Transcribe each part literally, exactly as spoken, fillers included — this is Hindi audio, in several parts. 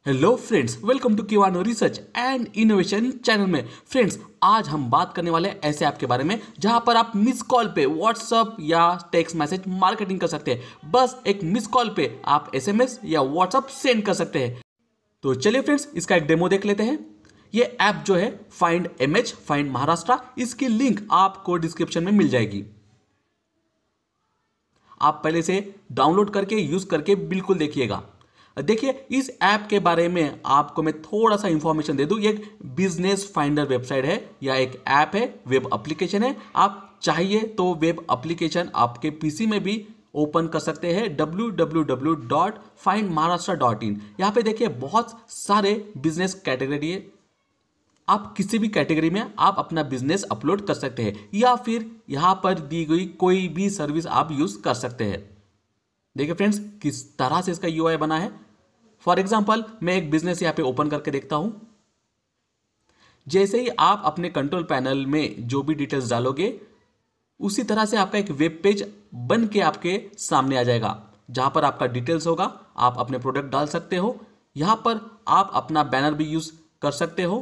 Hello friends, welcome to Kiwano research and innovation channel में। फ्रेंड्स, आज हम बात करने वाले हैं ऐसे ऐप के बारे में जहां पर आप मिस कॉल पे व्हाट्सएप या टेक्स्ट मैसेज मार्केटिंग कर सकते हैं। बस एक मिस कॉल पे आप एसएमएस या व्हाट्सएप सेंड कर सकते हैं। तो चलिए फ्रेंड्स, इसका एक डेमो देख लेते हैं। ये ऐप जो है फाइंड एमएच, फाइंड महाराष्ट्र, इसकी लिंक आपको डिस्क्रिप्शन में मिल जाएगी। आप पहले से डाउनलोड करके यूज करके बिल्कुल देखिएगा। देखिए, इस ऐप के बारे में आपको मैं थोड़ा सा इंफॉर्मेशन दे दूं। ये एक बिजनेस फाइंडर वेबसाइट है या एक ऐप है, वेब एप्लीकेशन है। आप चाहिए तो वेब एप्लीकेशन आपके पीसी में भी ओपन कर सकते हैं, W W W dot find Maharashtra dot in. यहाँ पे देखिए बहुत सारे बिजनेस कैटेगरी है। आप किसी भी कैटेगरी में आप अपना बिजनेस अपलोड कर सकते हैं या फिर यहाँ पर दी गई कोई भी सर्विस आप यूज कर सकते हैं। देखिए फ्रेंड्स, किस तरह से इसका यूआई बना है। फॉर एग्जाम्पल, मैं एक बिजनेस यहाँ पे ओपन करके देखता हूं। जैसे ही आप अपने कंट्रोल पैनल में जो भी डिटेल्स डालोगे, उसी तरह से आपका एक वेब पेज बन के आपके सामने आ जाएगा, जहां पर आपका डिटेल्स होगा। आप अपने प्रोडक्ट डाल सकते हो। यहां पर आप अपना बैनर भी यूज कर सकते हो।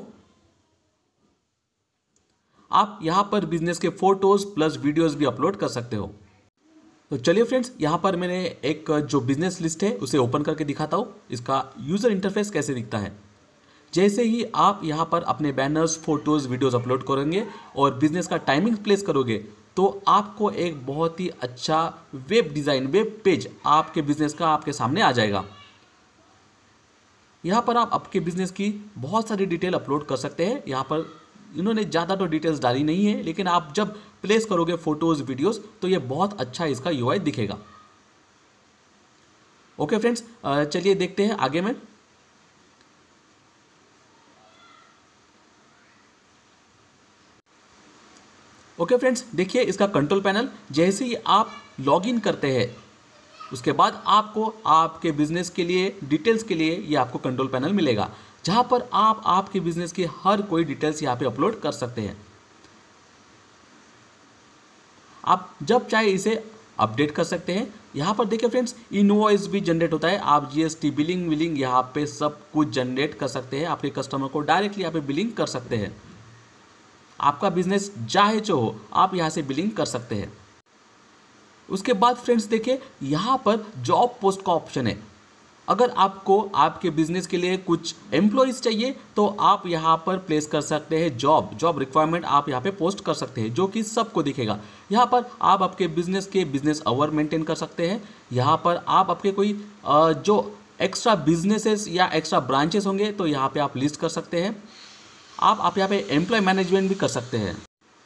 आप यहां पर बिजनेस के फोटोज प्लस वीडियोज भी अपलोड कर सकते हो। तो चलिए फ्रेंड्स, यहाँ पर मैंने एक जो बिजनेस लिस्ट है उसे ओपन करके दिखाता हूँ। इसका यूज़र इंटरफेस कैसे दिखता है। जैसे ही आप यहाँ पर अपने बैनर्स, फोटोज़, वीडियोज़ अपलोड करेंगे और बिजनेस का टाइमिंग प्लेस करोगे, तो आपको एक बहुत ही अच्छा वेब डिज़ाइन, वेब पेज आपके बिजनेस का आपके सामने आ जाएगा। यहाँ पर आप आपके बिजनेस की बहुत सारी डिटेल अपलोड कर सकते हैं। यहाँ पर इन्होंने ज़्यादा तो डिटेल्स डाली नहीं है, लेकिन आप जब प्लेस करोगे फोटोज, वीडियोस, तो ये बहुत अच्छा इसका यूआई दिखेगा। ओके फ्रेंड्स, चलिए देखते हैं आगे में। ओके फ्रेंड्स, देखिए इसका कंट्रोल पैनल। जैसे ही आप लॉगिन करते हैं, उसके बाद आपको आपके बिजनेस के लिए, डिटेल्स के लिए ये आपको कंट्रोल पैनल मिलेगा, जहां पर आप आपके बिजनेस की हर कोई डिटेल्स यहां पे अपलोड कर सकते हैं। आप जब चाहे इसे अपडेट कर सकते हैं। यहां पर देखिए फ्रेंड्स, इनवॉइस भी जनरेट होता है। आप जीएसटी, बिलिंग विलिंग यहां पे सब कुछ जनरेट कर सकते हैं। आपके कस्टमर को डायरेक्टली यहां पे बिलिंग कर सकते हैं। आपका बिजनेस चाहे जो हो, आप यहां से बिलिंग कर सकते हैं। उसके बाद फ्रेंड्स देखिए, यहां पर जॉब पोस्ट का ऑप्शन है। अगर आपको आपके बिजनेस के लिए कुछ एम्प्लॉयज़ चाहिए, तो आप यहाँ पर प्लेस कर सकते हैं जॉब जॉब रिक्वायरमेंट आप यहाँ पे पोस्ट कर सकते हैं, जो कि सबको दिखेगा। यहाँ पर आप आपके बिजनेस के बिजनेस आवर मेंटेन कर सकते हैं। यहाँ पर आप आपके कोई जो एक्स्ट्रा बिजनेसेस या एक्स्ट्रा ब्रांचेस होंगे, तो यहाँ पे आप लिस्ट कर सकते हैं। आप आप यहाँ पे एम्प्लॉय मैनेजमेंट भी कर सकते हैं।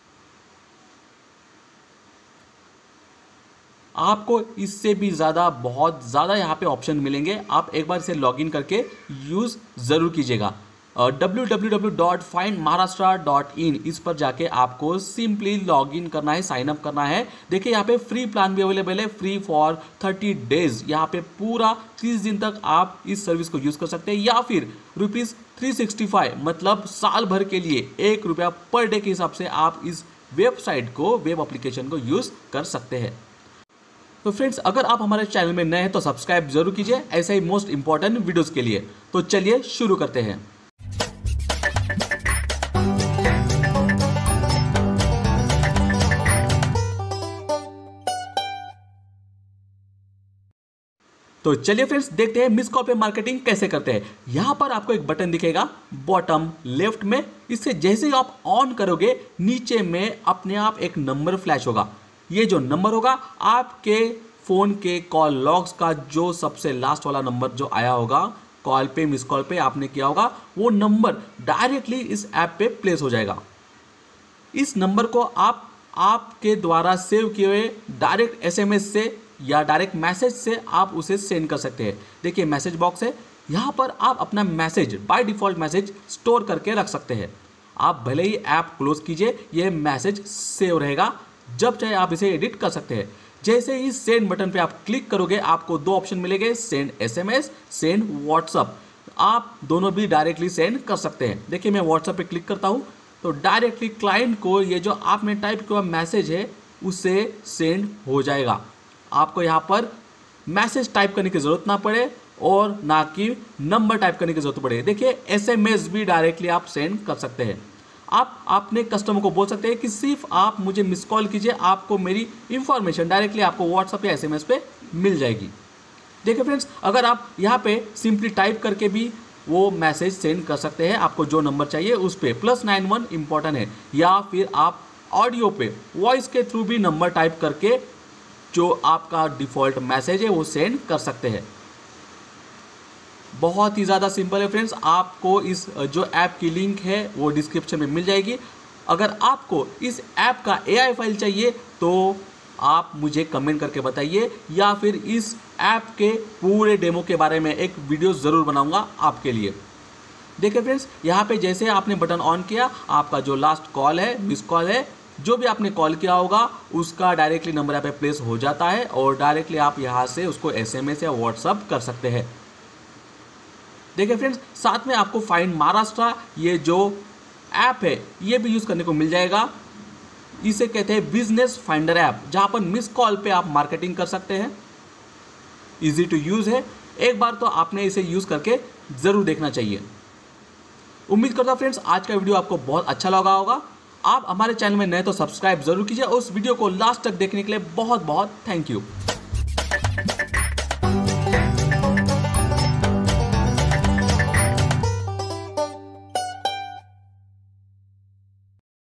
आपको इससे भी ज़्यादा, बहुत ज़्यादा यहाँ पे ऑप्शन मिलेंगे। आप एक बार इसे लॉगिन करके यूज़ ज़रूर कीजिएगा। W W W dot find Maharashtra dot in, इस पर जाके आपको सिंपली लॉगिन करना है, साइन अप करना है। देखिए यहाँ पे फ्री प्लान भी अवेलेबल है, फ्री फॉर थर्टी डेज। यहाँ पे पूरा तीस दिन तक आप इस सर्विस को यूज़ कर सकते हैं, या फिर रुपीज़ थ्री सिक्सटी फाइव मतलब साल भर के लिए एक रुपया पर डे के हिसाब से आप इस वेबसाइट को, वेब एप्लीकेशन को यूज़ कर सकते हैं। तो फ्रेंड्स, अगर आप हमारे चैनल में नए हैं तो सब्सक्राइब जरूर कीजिए ऐसे ही मोस्ट इंपॉर्टेंट वीडियोस के लिए। तो चलिए शुरू करते हैं। तो चलिए फ्रेंड्स, देखते हैं मिस कॉल पे मार्केटिंग कैसे करते हैं। यहां पर आपको एक बटन दिखेगा बॉटम लेफ्ट में। इससे जैसे ही आप ऑन करोगे, नीचे में अपने आप एक नंबर फ्लैश होगा। ये जो नंबर होगा, आपके फ़ोन के कॉल लॉग्स का जो सबसे लास्ट वाला नंबर जो आया होगा, कॉल पे, मिस कॉल पे आपने किया होगा, वो नंबर डायरेक्टली इस ऐप पे प्लेस हो जाएगा। इस नंबर को आप आपके द्वारा सेव किए हुए डायरेक्ट एसएमएस से या डायरेक्ट मैसेज से आप उसे सेंड कर सकते हैं। देखिए मैसेज बॉक्स है, यहाँ पर आप अपना message, by default message store करके रख सकते हैं। आप भले ही ऐप क्लोज कीजिए, ये मैसेज सेव रहेगा। जब चाहे आप इसे एडिट कर सकते हैं। जैसे ही सेंड बटन पे आप क्लिक करोगे, आपको दो ऑप्शन मिलेंगे, सेंड एसएमएस, सेंड व्हाट्सअप। आप दोनों भी डायरेक्टली सेंड कर सकते हैं। देखिए मैं व्हाट्सअप पे क्लिक करता हूँ, तो डायरेक्टली क्लाइंट को ये जो आपने टाइप किया मैसेज है उसे सेंड हो जाएगा। आपको यहाँ पर मैसेज टाइप करने की ज़रूरत ना पड़े, और ना कि नंबर टाइप करने की जरूरत पड़े। देखिए एसएमएस भी डायरेक्टली आप सेंड कर सकते हैं। आप अपने कस्टमर को बोल सकते हैं कि सिर्फ आप मुझे मिस कॉल कीजिए, आपको मेरी इंफॉर्मेशन डायरेक्टली आपको व्हाट्सएप या एसएमएस पे मिल जाएगी। देखिए फ्रेंड्स, अगर आप यहाँ पे सिंपली टाइप करके भी वो मैसेज सेंड कर सकते हैं, आपको जो नंबर चाहिए उस पर प्लस नाइन वन इम्पॉर्टेंट है, या फिर आप ऑडियो पे वॉइस के थ्रू भी नंबर टाइप करके जो आपका डिफ़ॉल्ट मैसेज है वो सेंड कर सकते हैं। बहुत ही ज़्यादा सिंपल है फ्रेंड्स। आपको इस जो ऐप की लिंक है वो डिस्क्रिप्शन में मिल जाएगी। अगर आपको इस ऐप का एआई फाइल चाहिए तो आप मुझे कमेंट करके बताइए, या फिर इस ऐप के पूरे डेमो के बारे में एक वीडियो ज़रूर बनाऊंगा आपके लिए। देखिए फ्रेंड्स, यहाँ पे जैसे आपने बटन ऑन किया, आपका जो लास्ट कॉल है, मिस कॉल है, जो भी आपने कॉल किया होगा उसका डायरेक्टली नंबर यहाँ पे प्लेस हो जाता है और डायरेक्टली आप यहाँ से उसको एसएमएस या व्हाट्सअप कर सकते हैं। देखिए फ्रेंड्स, साथ में आपको फाइंड महाराष्ट्र ये जो ऐप है ये भी यूज़ करने को मिल जाएगा। इसे कहते हैं बिजनेस फाइंडर ऐप, जहाँ पर मिस कॉल पे आप मार्केटिंग कर सकते हैं। इजी टू यूज़ है, एक बार तो आपने इसे यूज़ करके ज़रूर देखना चाहिए। उम्मीद करता हूँ फ्रेंड्स आज का वीडियो आपको बहुत अच्छा लगा होगा। आप हमारे चैनल में नए तो सब्सक्राइब जरूर कीजिए और उस वीडियो को लास्ट तक देखने के लिए बहुत बहुत थैंक यू।